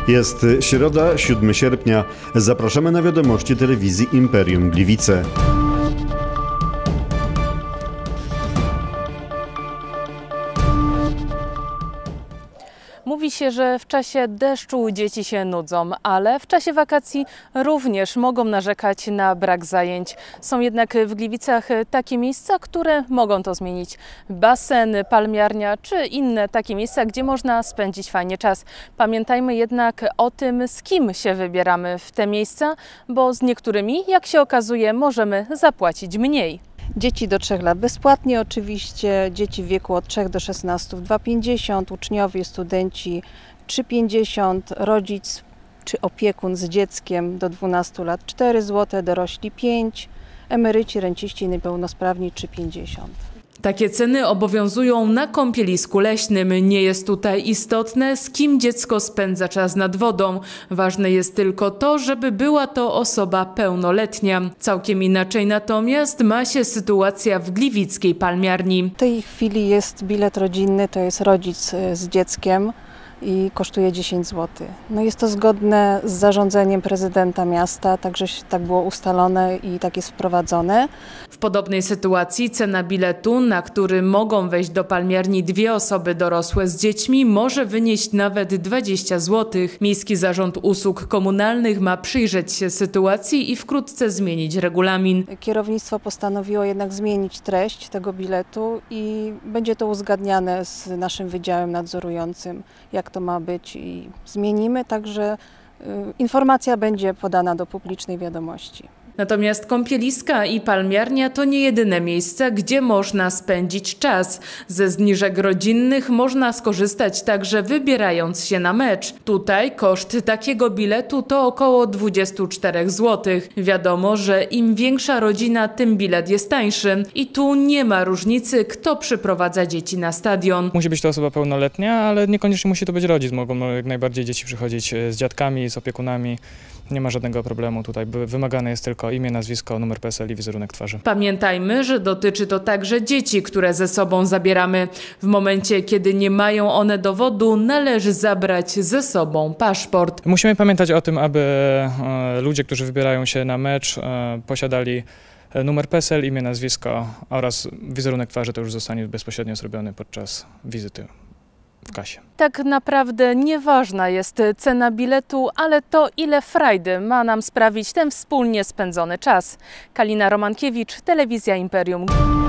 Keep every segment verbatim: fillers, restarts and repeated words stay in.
Jest środa, siódmego sierpnia. Zapraszamy na wiadomości telewizji Imperium Gliwice. Mówi się, że w czasie deszczu dzieci się nudzą, ale w czasie wakacji również mogą narzekać na brak zajęć. Są jednak w Gliwicach takie miejsca, które mogą to zmienić. Basen, palmiarnia czy inne takie miejsca, gdzie można spędzić fajnie czas. Pamiętajmy jednak o tym, z kim się wybieramy w te miejsca, bo z niektórymi, jak się okazuje, możemy zapłacić mniej. Dzieci do trzech lat bezpłatnie oczywiście, dzieci w wieku od trzech do szesnastu dwa pięćdziesiąt, uczniowie, studenci trzy pięćdziesiąt, rodzic czy opiekun z dzieckiem do dwunastu lat cztery złote, dorośli pięć, emeryci, renciści i niepełnosprawni trzy pięćdziesiąt. Takie ceny obowiązują na kąpielisku leśnym. Nie jest tutaj istotne, z kim dziecko spędza czas nad wodą. Ważne jest tylko to, żeby była to osoba pełnoletnia. Całkiem inaczej natomiast ma się sytuacja w gliwickiej palmiarni. W tej chwili jest bilet rodzinny, to jest rodzic z dzieckiem i kosztuje dziesięć złotych. No jest to zgodne z zarządzeniem prezydenta miasta, także tak było ustalone i tak jest wprowadzone. W podobnej sytuacji cena biletu, na który mogą wejść do palmiarni dwie osoby dorosłe z dziećmi, może wynieść nawet dwadzieścia złotych. Miejski Zarząd Usług Komunalnych ma przyjrzeć się sytuacji i wkrótce zmienić regulamin. Kierownictwo postanowiło jednak zmienić treść tego biletu i będzie to uzgadniane z naszym wydziałem nadzorującym, jak to ma być, i zmienimy, także y, informacja będzie podana do publicznej wiadomości. Natomiast kąpieliska i palmiarnia to nie jedyne miejsca, gdzie można spędzić czas. Ze zniżek rodzinnych można skorzystać także wybierając się na mecz. Tutaj koszt takiego biletu to około dwadzieścia cztery złote. Wiadomo, że im większa rodzina, tym bilet jest tańszy. I tu nie ma różnicy, kto przyprowadza dzieci na stadion. Musi być to osoba pełnoletnia, ale niekoniecznie musi to być rodzic. Mogą jak najbardziej dzieci przychodzić z dziadkami, z opiekunami. Nie ma żadnego problemu tutaj. Wymagane jest tylko imię, nazwisko, numer P E S E L i wizerunek twarzy. Pamiętajmy, że dotyczy to także dzieci, które ze sobą zabieramy. W momencie, kiedy nie mają one dowodu, należy zabrać ze sobą paszport. Musimy pamiętać o tym, aby e, ludzie, którzy wybierają się na mecz, e, posiadali numer P E S E L, imię, nazwisko oraz wizerunek twarzy. To już zostanie bezpośrednio zrobiony podczas wizyty w kasie. Tak naprawdę nieważna jest cena biletu, ale to, ile frajdy ma nam sprawić ten wspólnie spędzony czas. Kalina Romankiewicz, Telewizja Imperium.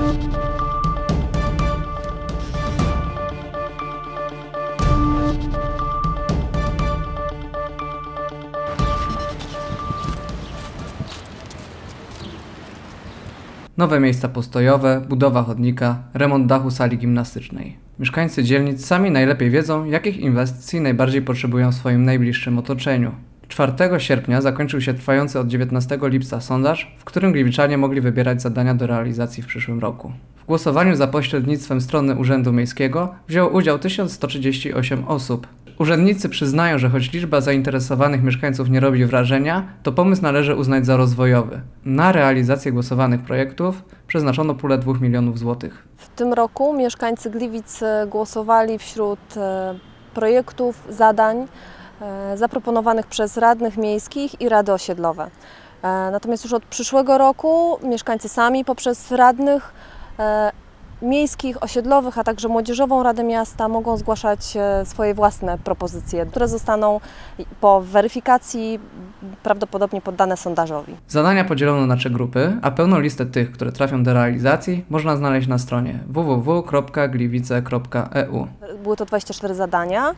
Nowe miejsca postojowe, budowa chodnika, remont dachu sali gimnastycznej. Mieszkańcy dzielnic sami najlepiej wiedzą, jakich inwestycji najbardziej potrzebują w swoim najbliższym otoczeniu. czwartego sierpnia zakończył się trwający od dziewiętnastego lipca sondaż, w którym gliwiczanie mogli wybierać zadania do realizacji w przyszłym roku. W głosowaniu za pośrednictwem strony Urzędu Miejskiego wzięło udział tysiąc sto trzydzieści osiem osób. Urzędnicy przyznają, że choć liczba zainteresowanych mieszkańców nie robi wrażenia, to pomysł należy uznać za rozwojowy. Na realizację głosowanych projektów przeznaczono pulę dwóch milionów złotych. W tym roku mieszkańcy Gliwic głosowali wśród projektów, zadań zaproponowanych przez radnych miejskich i rady osiedlowe. Natomiast już od przyszłego roku mieszkańcy sami poprzez radnych miejskich, osiedlowych, a także Młodzieżową Radę Miasta mogą zgłaszać swoje własne propozycje, które zostaną po weryfikacji prawdopodobnie poddane sondażowi. Zadania podzielono na trzy grupy, a pełną listę tych, które trafią do realizacji, można znaleźć na stronie w w w kropka gliwice kropka e u. Były to dwadzieścia cztery zadania,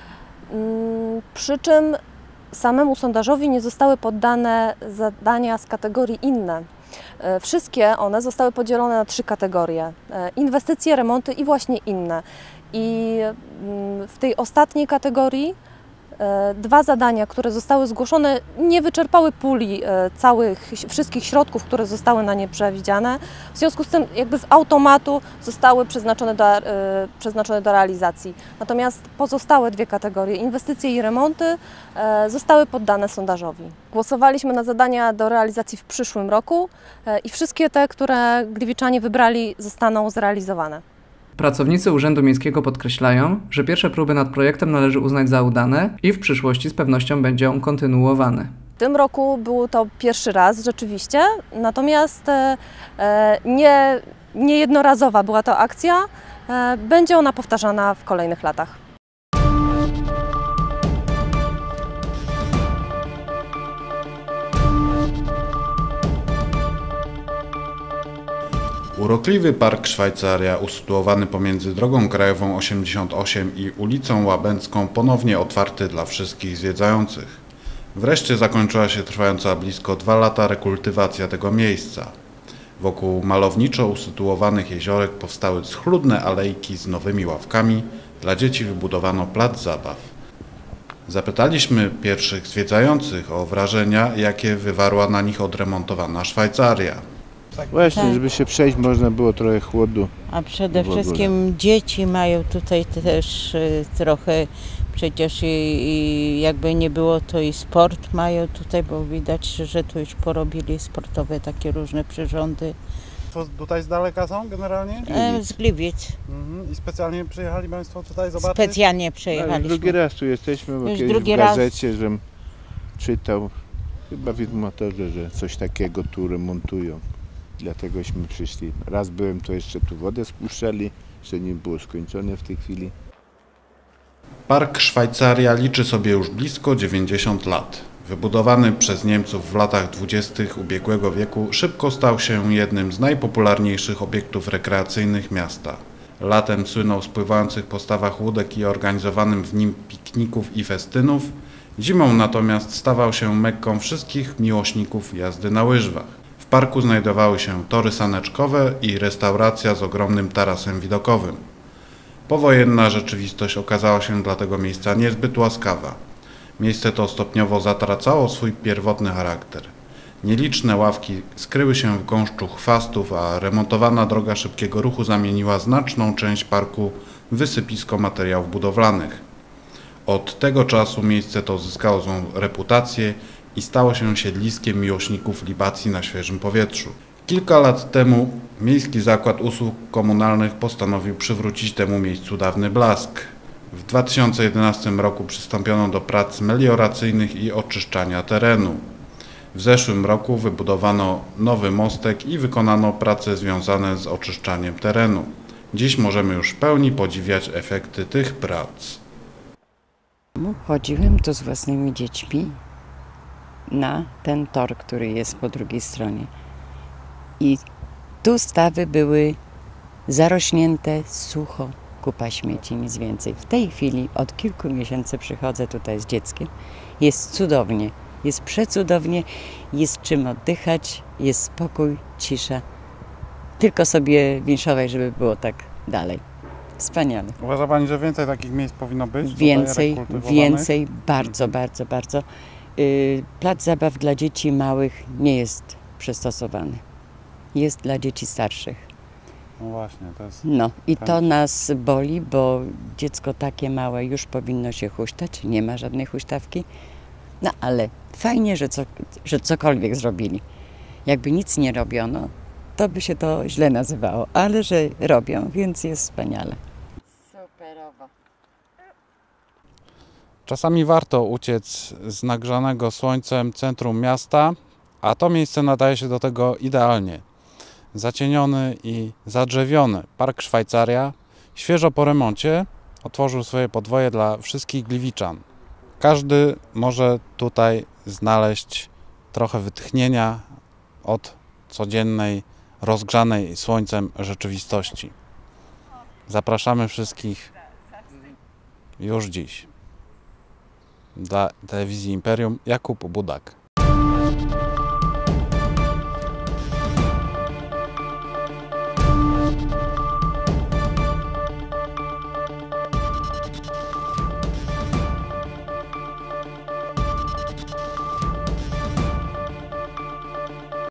przy czym samemu sondażowi nie zostały poddane zadania z kategorii inne. Wszystkie one zostały podzielone na trzy kategorie: inwestycje, remonty i właśnie inne. I w tej ostatniej kategorii dwa zadania, które zostały zgłoszone, nie wyczerpały puli całych, wszystkich środków, które zostały na nie przewidziane. W związku z tym jakby z automatu zostały przeznaczone do, przeznaczone do realizacji. Natomiast pozostałe dwie kategorie, inwestycje i remonty, zostały poddane sondażowi. Głosowaliśmy na zadania do realizacji w przyszłym roku i wszystkie te, które gliwiczanie wybrali, zostaną zrealizowane. Pracownicy Urzędu Miejskiego podkreślają, że pierwsze próby nad projektem należy uznać za udane i w przyszłości z pewnością będzie on kontynuowany. W tym roku był to pierwszy raz rzeczywiście, natomiast e, nie, nie jednorazowa była to akcja, e, będzie ona powtarzana w kolejnych latach. Urokliwy Park Szwajcaria, usytuowany pomiędzy drogą krajową osiemdziesiąt osiem i ulicą Łabęcką, ponownie otwarty dla wszystkich zwiedzających. Wreszcie zakończyła się trwająca blisko dwa lata rekultywacja tego miejsca. Wokół malowniczo usytuowanych jeziorek powstały schludne alejki z nowymi ławkami, dla dzieci wybudowano plac zabaw. Zapytaliśmy pierwszych zwiedzających o wrażenia, jakie wywarła na nich odremontowana Szwajcaria. Właśnie, Tak. żeby się przejść, można było trochę chłodu. A przede w ogóle. wszystkim dzieci mają tutaj też y, trochę, przecież i, i jakby nie było, to i sport mają tutaj, bo widać, że tu już porobili sportowe takie różne przyrządy. To tutaj z daleka są generalnie? E, z Gliwic. Mhm. I specjalnie przyjechali Państwo tutaj zobaczyć? Specjalnie Ale przejechaliśmy. drugi raz tu jesteśmy, bo Już kiedyś drugi w raz. gazecie, żem czytał, chyba w Informatorze, że coś takiego tu remontują. Dlategośmy przyszli. Raz byłem, to jeszcze tu wodę spuszczali, jeszcze nie było skończone w tej chwili. Park Szwajcaria liczy sobie już blisko dziewięćdziesiąt lat. Wybudowany przez Niemców w latach dwudziestych ubiegłego wieku, szybko stał się jednym z najpopularniejszych obiektów rekreacyjnych miasta. Latem słynął z pływających po stawach łódek i organizowanym w nim pikników i festynów, zimą natomiast stawał się mekką wszystkich miłośników jazdy na łyżwach. W parku znajdowały się tory saneczkowe i restauracja z ogromnym tarasem widokowym. Powojenna rzeczywistość okazała się dla tego miejsca niezbyt łaskawa. Miejsce to stopniowo zatracało swój pierwotny charakter. Nieliczne ławki skryły się w gąszczu chwastów, a remontowana droga szybkiego ruchu zamieniła znaczną część parku w wysypisko materiałów budowlanych. Od tego czasu miejsce to zyskało złą reputację i stało się siedliskiem miłośników libacji na świeżym powietrzu. Kilka lat temu Miejski Zakład Usług Komunalnych postanowił przywrócić temu miejscu dawny blask. W dwa tysiące jedenastym roku przystąpiono do prac melioracyjnych i oczyszczania terenu. W zeszłym roku wybudowano nowy mostek i wykonano prace związane z oczyszczaniem terenu. Dziś możemy już w pełni podziwiać efekty tych prac. Chodziłem tu z własnymi dziećmi na ten tor, który jest po drugiej stronie. I tu stawy były zarośnięte, sucho, kupa śmieci, nic więcej. W tej chwili od kilku miesięcy przychodzę tutaj z dzieckiem. Jest cudownie, jest przecudownie, jest czym oddychać, jest spokój, cisza. Tylko sobie winszować, żeby było tak dalej. Wspaniale. Uważa Pani, że więcej takich miejsc powinno być? Więcej, więcej, bardzo, bardzo, bardzo. Yy, plac zabaw dla dzieci małych nie jest przystosowany. Jest dla dzieci starszych. No właśnie, to jest... No i to nas boli, bo dziecko takie małe już powinno się huśtać, nie ma żadnej huśtawki. No ale fajnie, że, co, że cokolwiek zrobili. Jakby nic nie robiono, to by się to źle nazywało, ale że robią, więc jest wspaniale. Superowo. Czasami warto uciec z nagrzanego słońcem centrum miasta, a to miejsce nadaje się do tego idealnie. Zacieniony i zadrzewiony Park Szwajcaria świeżo po remoncie otworzył swoje podwoje dla wszystkich gliwiczan. Każdy może tutaj znaleźć trochę wytchnienia od codziennej, rozgrzanej słońcem rzeczywistości. Zapraszamy wszystkich już dziś. Dla telewizji Imperium Jakub Budak.